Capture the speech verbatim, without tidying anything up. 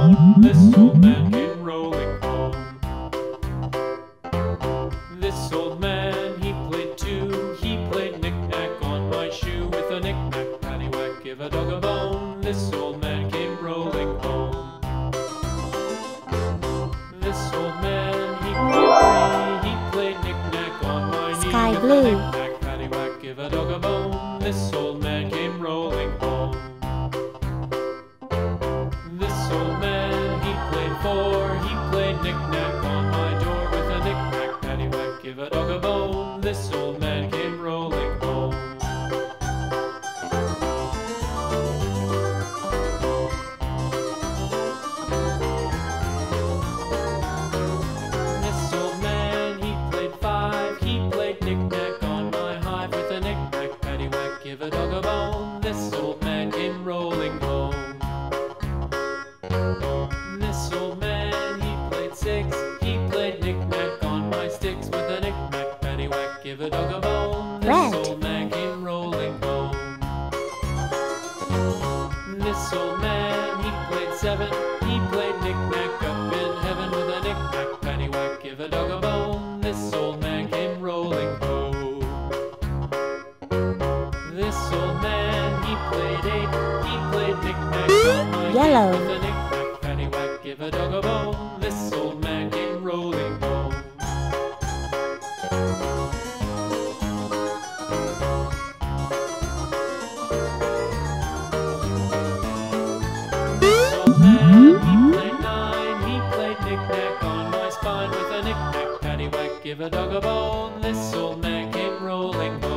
bone. This old man came rolling home. This old man, he played too. He played knick-knack on my shoe. With a knick-knack, paddywhack, give a dog a bone. This old man came rolling home. This old man, he played three. He played knick-knack on my knee. Sky With blue. a knick-knack, paddywhack, give a dog a bone. This old man came rolling home. This old man, he played four. He played knick-knack on my door. With a knick-knack, paddywhack, give a dog a bone. This old man came rolling home. This old man, he played five. He played knick-knack on my hive. With a knick-knack, paddywhack, give a dog a bone. This old man came rolling home. This old man, he played six. He played knick-knack on my sticks. With a knick-knack, paddywhack, give a dog a bone. This Red. old man came rolling home. This old man, he played seven. He played knick-knack up in heaven. With a knick-knack, paddywhack, give a dog a bone. This old man came rolling home. This old man, he played eight. He played knick-knack on my Yellow. feet. With a knick-knack, paddywhack, give a dog a bone. This old man came rolling home. This old man, he played nine. He played knick-knack on my spine. With a knick-knack, paddywhack, give a dog a bone. This old man came rolling home.